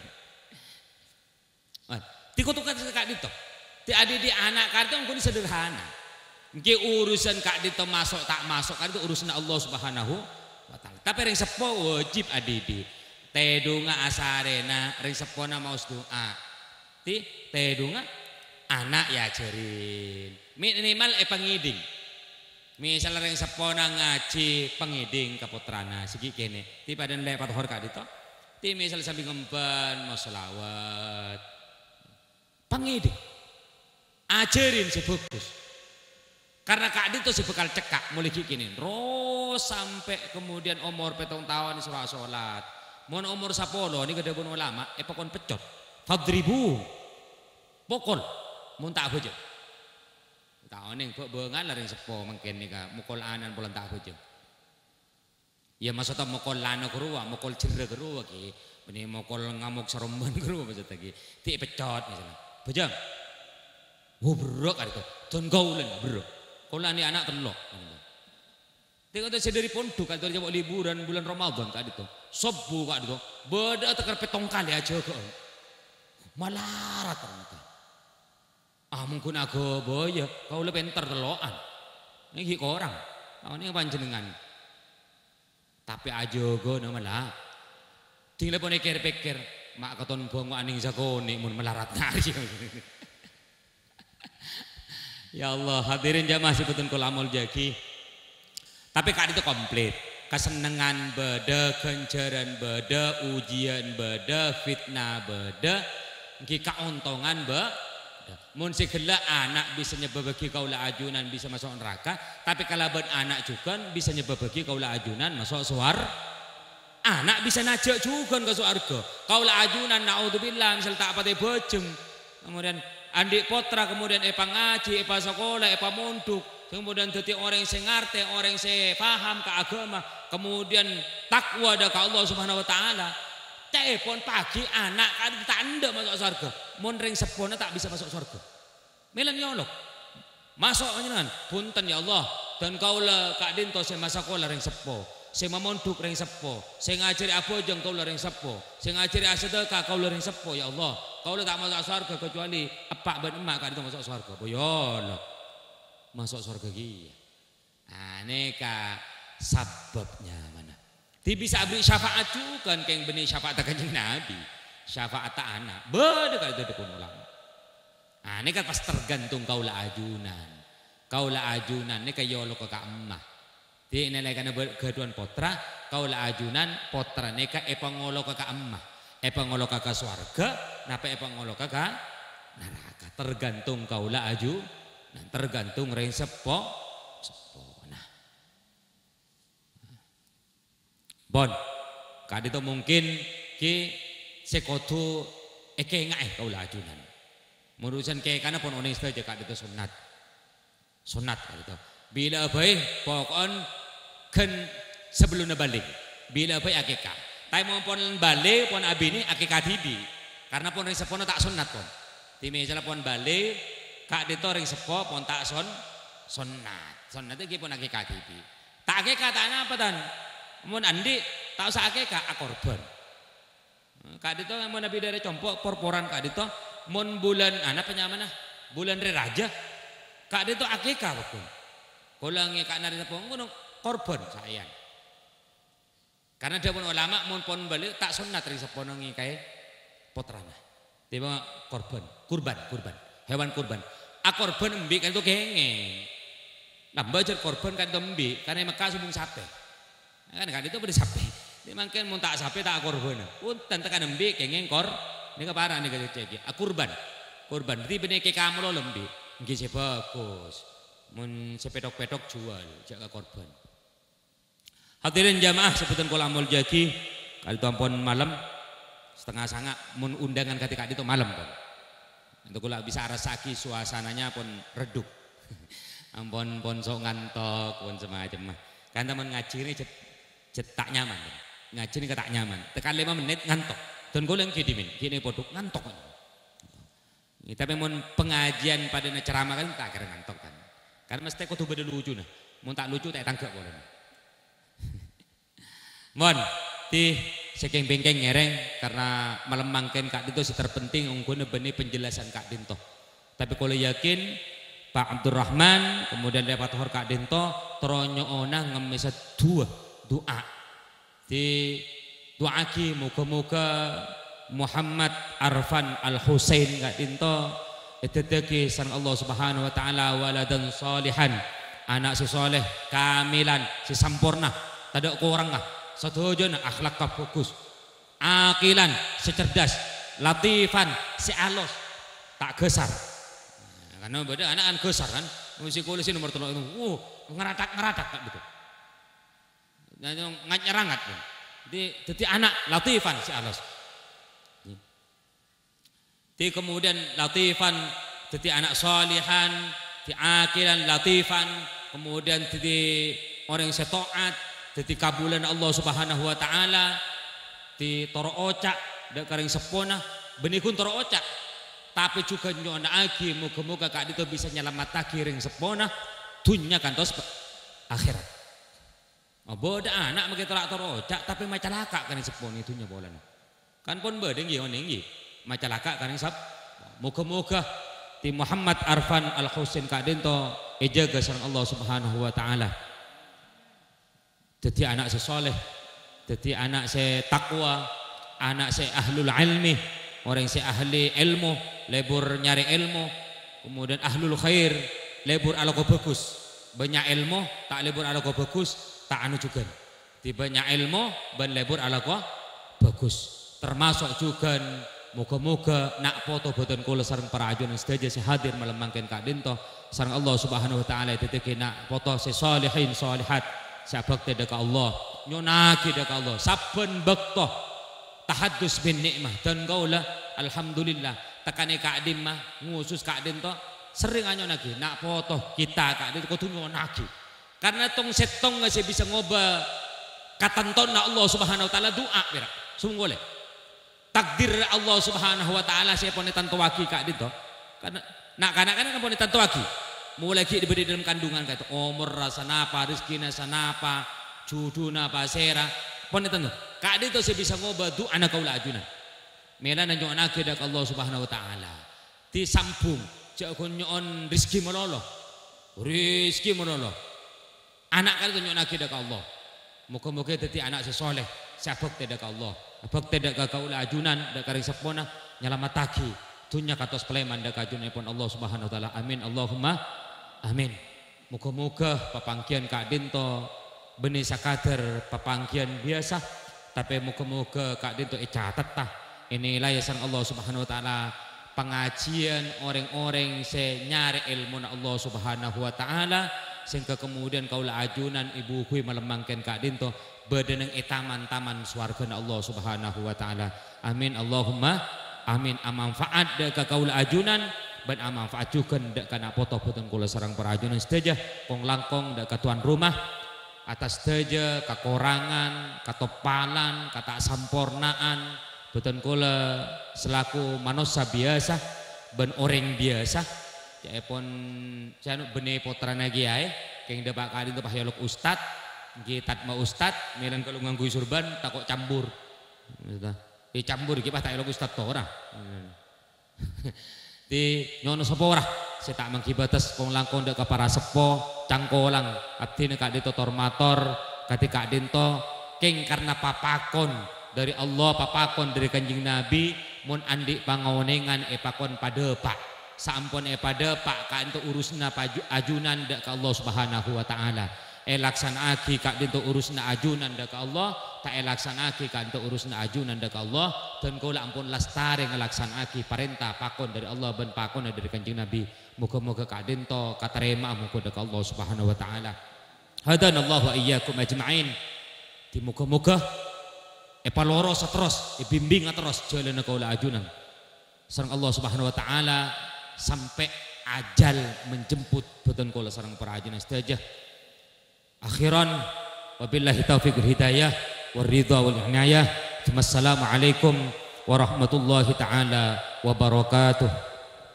Tikutukan sekak dito. Ti adi di anak kartu ngkuni sederhana. Nggih urusan kak dito masuk tak masuk kan itu urusan Allah Subhanahu wa taala. Tapi ring sepo wajib adidi. Tedunga asarena ring sepona maus doa. Ti tedunga anak ya jerin. Minimal e pengiding. Misal ring sepona ngaji pengiding kaputrana segi kene. Ti paden lepat hor kak dito. Ti misal sambil ngemban mau selawat. Pengiding. Ajarin si bagus. Karena kak itu si bekal cekak mulai gini terus sampai kemudian umur petong tahun surah sholat mau umur sapolo ini gede pun ulama eh pokon pecot fadribu pokol muntah bojo tahun ini kok bengan laring sepo mungkin nih kak mukol anan bulan tak bojo ya maksudnya mukol lano keruwa mukol cerda keruwa ki ini mukol ngamuk seremban keruwa maksudnya ki ti pecot misalnya bojang ngobrol kan itu don gaulen bro kalau ini anak telok tengok tuh saya dari pondok kan coba liburan bulan Ramadan kan itu sobu kan itu beda tekar petong kali aja kok malarat ternyata ah mungkin aku boya kau lebih enter telokan ini kok orang kau ini panjenengan tapi aja gue nama lah tinggal pun pikir-pikir mak keton bongo aning zakoni mun melarat nari ya Allah hadirin jamaah sebetulnya kolamul jagi tapi kak itu komplit kesenangan beda kenjaran beda ujian beda fitnah beda kika ontongan beda mun segala anak bisa nyebabagi kaula ajunan bisa masuk neraka tapi kalau anak juga bisa nyebabagi kaula ajunan masuk suar anak bisa najak juga ke surga kaula ajunan naudzubillah misal tak pati bojeng kemudian Andik potra kemudian epa ngaji, epa sekolah, epa mondok, kemudian jadi orang yang ngerti, orang yang paham ke agama, kemudian takwa ada ke Allah Subhanahu Wa Taala. Telepon pagi anak kan tanda masuk surga, mon ring sepona tak bisa masuk surga. Milan nyolok, masuk kan? Punten ya Allah dan kaulah kak dinto saya masa sekolah ring sepo. Saya memondok ring sepo, saya ngajari abojong kau ring sepo, saya ngajari asedekah kau ring sepo ya Allah. Kau tak masuk surga kecuali epak ben emak kan itu masuk surga. Boyol masuk surga gini. Nah, neka sebabnya mana? Ti bisa beri syafaat juga kan yang benih syafaat kanjeng Nabi. Syafaat anak. Beda kalau itu pun ulama. Nah, neka pas tergantung kaulah ajunan. Kaulah ajunan neka yolo ke emah. Di nilai karena keduan potra kaulah ajunan potra neka epangolo ke emah. Epangolo ke swarga, napa epangolo ke neraka. Tergantung kaulah aju, nah tergantung ring sepo, sepo. Nah, bon, kadi itu mungkin ki sekotu eke ngai kaulah ajunan. Menurusan ke karena pun oning saja kadi itu sunat, sunat kadi itu. Bila baik pokon kan sebelum balik, bila baik akikah. Tapi mau pon balik pon abini akikah tibi, karena pon ring sepo tak sunat pon. Di misalnya pon balik kak dito ring sepo pon tak son sunat, sunat itu pon akikah tibi. Tak akikah tak apa tan? Mun andi tak usah akikah akorban. Kak dito mau nabi dari compok porporan kak dito. Mun bulan anak penyamana bulan re raja kak dito akikah pun. Kulangi kak nari sepo ngono korban sayang. Karena dia pun ulama mun pon balik tak sunat ring sepo nongi kae putrana. Tiba korban, kurban, kurban, hewan kurban. A korban embi kan itu kenge. Nah bajar korban kan itu embi karena Mekah sumbung sape. Kan kan itu beri sape. Dia mungkin mun tak sape tak korban. Punten tekan embi kenge kor. Ini keparah nih kalau cek. A kurban, kurban. Berarti bener ke kamu lo lembi. Nggih bagus. Mun sepedok-pedok jual jaga korban. Hadirin jamaah sebutan kolamul jaki kalau tuampun malam setengah sanga mun undangan ketika itu malam pun. Untuk kalau bisa rasaki suasananya pun redup. Ampun pun sok ngantok pun semacam mah. Kan teman ngaji ini cet, cetak nyaman. Ngaji ini ketak nyaman. Tekan lima menit ngantok. Dan gue yang gini min, gini produk ngantok. Ya, tapi mau pengajian pada ceramah kan tak kira ngantok kan. Karena mesti kau tuh beda lucu nah. Mau tak lucu tak tangkap boleh. Mon, ti seking bengkeng ngereng karena melemangkan Kak Dinto si terpenting ungkune benih penjelasan Kak Dinto. Tapi kalau yakin Pak Abdurrahman kemudian dapat hor Kak Dinto teronyo ona ngemis dua doa di doa ki muka-muka Muhammad Arfan Al Husain Kak Dinto etedeki sang Allah Subhanahu wa taala waladan salihan anak si soleh kamilan si sampurna tidak kurang lah setuju akhlak ka fokus akilan secerdas latifan si alus tak gesar. Karena beda anak kan gesar kan, musikulis nomor telur itu, uh ngeratak ngeratak kan gitu, ngat nyerangat kan, di jadi anak latifan si alas, di kemudian latifan jadi anak solihan, di akilan latifan, kemudian jadi orang yang setoat, jadi kabulan Allah Subhanahu Wa Taala, di toro ocak, dek kering sepona, benikun toro ocak. Tapi juga nyona lagi moga-moga Kak Dinto bisa nyelamat kiring sepona dunia kan tos akhirat. Oh boda anak mungkin terak torocak tapi macalaka kan sepona itunya bolan. Kan pun beda nggih ngene nggih. Macalaka kan sep. Moga-moga di Muhammad Arfan Al Husain Kak Dinto ejaga sareng Allah Subhanahu wa taala. Dadi anak sesoleh, dadi anak se takwa, anak se ahlul ilmi, orang se ahli ilmu. Lebur nyari ilmu, kemudian ahlul khair, lebur ala ko bagus. Banyak ilmu, tak lebur ala ko bagus, tak anu juga. Di banyak ilmu, ban lebur ala ko bagus. Termasuk juga moga-moga nak foto boten kula sareng para ajunan sedaya hadir melemangkan Kak Dinto sareng Allah Subhanahu wa taala teteke nak foto se salihin salihat sabak deka Allah. Nyonaki deka Allah. Saben bekto tahaddus bin nikmah dan kaula alhamdulillah tekane Kak Dim mah ngusus Kak Dinto sering anyo lagi nak foto kita Kak Dinto kudu ngonaki karena tong setong nggak bisa ngoba katanton na Allah Subhanahu wa taala doa pira sungguh le takdir Allah Subhanahu wa taala saya pun tanto waki Kak Dinto karena nak kanak-kanak pun tanto waki mulai ki diberi dalam kandungan kata umur rasa napa rezeki nasa napa judu napa sera pun tanto Kak Dinto saya bisa ngoba doa anak kaula ajunan mela nanyo anak dak Allah Subhanahu wa taala disambung jak nyon rezeki melolo rezeki melolo anak kali nyon anak dak Allah muga-muga dadi anak sesoleh sabak dak Allah abak dak kaula ajunan dak karing sepona nyelamataki dunya katos peleman dak ajunipun Allah Subhanahu wa taala amin Allahumma amin muga-muga papangkian Kak Dinto benih sakadar papangkian biasa tapi muga-muga Kak Dinto catat tah inilah ya sang Allah Subhanahu wa taala pengajian orang-orang se nyari ilmu Allah Subhanahu wa taala sehingga kemudian kaula ajunan ibu kui melemangkan Kak Dinto bedeneng etaman-taman swarga Allah Subhanahu wa taala amin Allahumma amin amanfaat dek kaula ajunan ban amanfaat juga dek kana foto boten kula sareng para ajunan sedaya kong langkong dek tuan rumah atas sedaya kakorangan katopalan kata sampurnaan boten kula selaku manusia biasa ben orang biasa ya pun janu bene putrana kiai keng Pak Kak Dinto pahyaluk ustad nggih tatma ustad milan kalau nganggo surban takok campur di campur iki tak elok ustad to ora di nyono sapa ora saya tak mangkibates kong langkong dek para sepo cangkolang abdine Kak Dinto tormator kati Kak Dinto keng karena papakon dari Allah papakon dari Kanjeng Nabi mun andi pangawenengan e pakon padepak sampun e padepak Kak Dinto urusna ajunan dak ka Allah Subhanahu wa taala e laksanaki Kak Dinto urusna ajunan dak ka Allah tak e laksanaki Kak Dinto urusna ajunan dak ka Allah dan kula ampun lastare ngelaksanaki perintah pakon dari Allah ben pakon dari Kanjeng Nabi muga-muga Kak Dinto katarema muga dak Allah Subhanahu wa taala hadanallahu wa iyyakum ajmain di muga-muga epa loro terus bimbing terus jalan kaula ajunan sareng Allah Subhanahu wa taala sampai ajal menjemput boten kula sareng para ajina sedaya. Akhiran wabillahi taufiq wal hidayah war ridha wal inayah. Wassalamualaikum warahmatullahi taala wabarakatuh.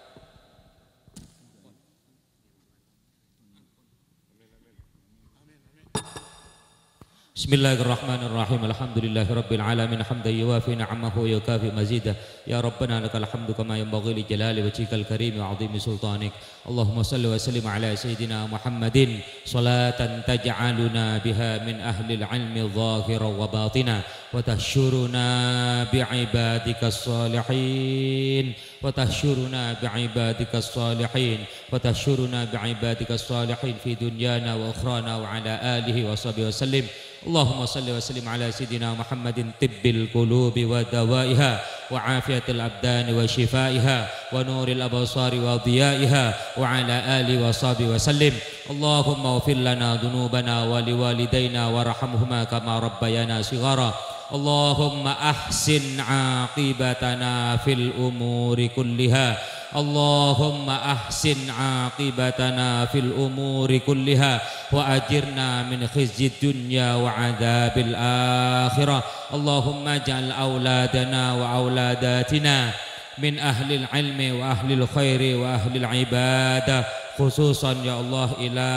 Bismillahirrahmanirrahim. Alhamdulillahirabbil alamin hamdan yuwafi ni'amahu wa yukafi mazidah. Ya Rabbana lakal hamdu kama yanbaghi li jalali wajhikal karim wa 'azimi sultanik. Allahumma shalli wa sallim ala sayyidina Muhammadin salatan taj'aluna biha min ahli al-'ilmi dhahiran wa batina wa tahsyuruna bi'ibadikas salihin wa tahsyuruna bi'ibadikas salihin wa tahsyuruna bi'ibadikas salihin fi dunyana wa ukhrana wa ala alihi wa sahbihi wa sallim. Allahumma salli wa sallim ala sayyidina Muhammadin tibbil qulubi wa dawaiha wa afiyatil abdani wa shifaiha wa nuril absari wa diyaiha wa ala alihi wa sahbihi wa sallim. Allahumma ighfir lana dhunubana wa liwalidayna warhamhuma kama rabbayana shighara. Allahumma ahsin aqibatana fil umuri kulliha. Allahumma ahsin aqibatana fil umuri kulliha wa ajirna min khizyid dunya wa adzabil akhirah. Allahumma ja'al auladana wa auladatina min ahlil ilmi wa ahlil khairi wa ahlil ibadah, khususan ya Allah ila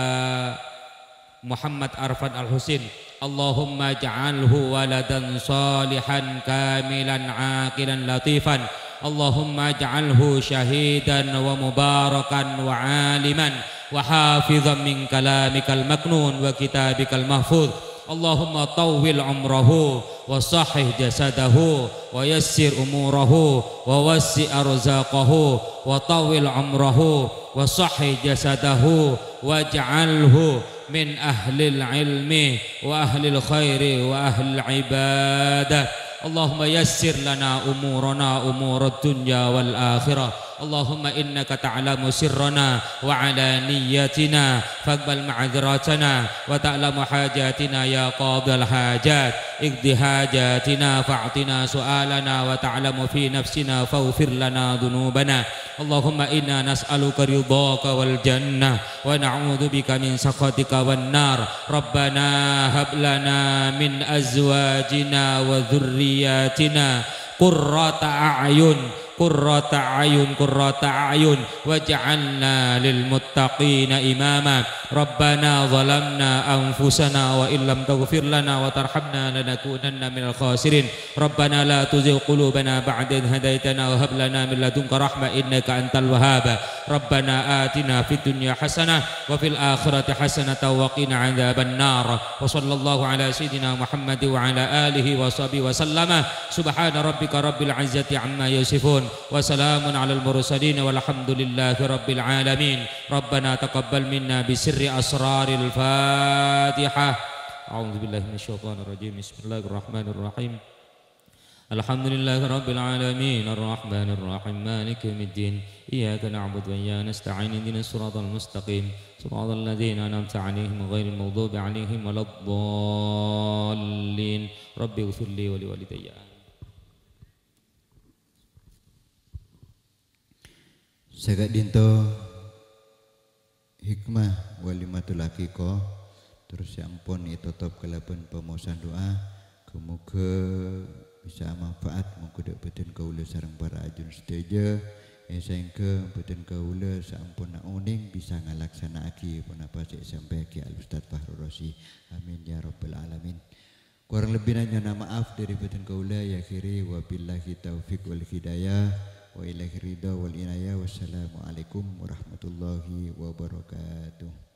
Muhammad Arfan Al-Husin. Allahumma ja'alhu waladan salihan kamilan aqilan latifan. Allahumma ja'alhu syahidan wa mubarakan wa aliman wa hafizan min kalamikal maknun wa kitabikal mahfuz. Allahumma tawwil umrahu wa sahih jasadahu wa yassir umurahu wa wassi arzaqahu wa tawwil umrahu wa sahih jasadahu waj'alhu min ahlil ilmi wa ahlil khairi wa ahlil ibadah. Allahumma yassir lana umurana umurad dunya wal akhirah. Allahumma innaka ta'lamu sirrana wa alaniyatina faqbal ma'adhiratana wa ta'lamu hajatina ya qadhal hajat. Iqdi hajatina fa'atina su'alana wa ta'lamu fi nafsina faghfir lana dhunubana. Allahumma inna nas'aluka ridhaka wal jannah wa na'udzu bika min sakhatika wan nar. Rabbana hab lana min azwajina wa dhurriyyatina qurrata a'yun qurrata ayun qurrata ayun waj'alna lil muttaqina imama. Rabbana zalamna anfusana wa illam taghfir lana wa tarhamna lanakunanna minal khasirin. Rabbana la tuzigh qulubana ba'da idh hadaitana wa hab lana min ladunka rahmah innaka antal wahhab. Rabbana atina fid dunya hasanah wa fil akhirati hasanah wa qina adzaban nar. Wa sallallahu ala sayidina Muhammad wa ala alihi wa sahbihi wa sallama. Subhana rabbika rabbil izzati amma yasifun wa salamun alal mursalin walhamdulillahi rabbil alamin. Rabbana taqabbal minna bisirri asraril Fatihah. A'udzu billahi minasyaitonir rajim. Bismillahirrahmanirrahim. Alhamdulillahi rabbil alamin arrahmanir rahim maliki yaumiddin. Iyyaka na'budu wa iyyaka nasta'in ihdinas siratal mustaqim siratal ladzina an'amta 'alaihim ghairil maghdubi 'alaihim waladdallin. Rabbi ighfirli wa liwalidayya. Sagat dinto hikmah walimatul haqiqah terus ya ampun itu top kelapan pemosan doa kemuka bisa manfaat mengkudak beten kaula sareng para ajun sedaja yang sehingga beten kaula sampun nak uning bisa ngalaksanaake pun apa sik sampai ki Al Ustaz Fahrul Razi. Amin ya rabbal alamin. Kurang lebih nanya maaf dari beten kaula ya akhiri wabillahi taufik wal hidayah wa ilaihi ridha wal inayah. Wassalamualaikum warahmatullahi wabarakatuh.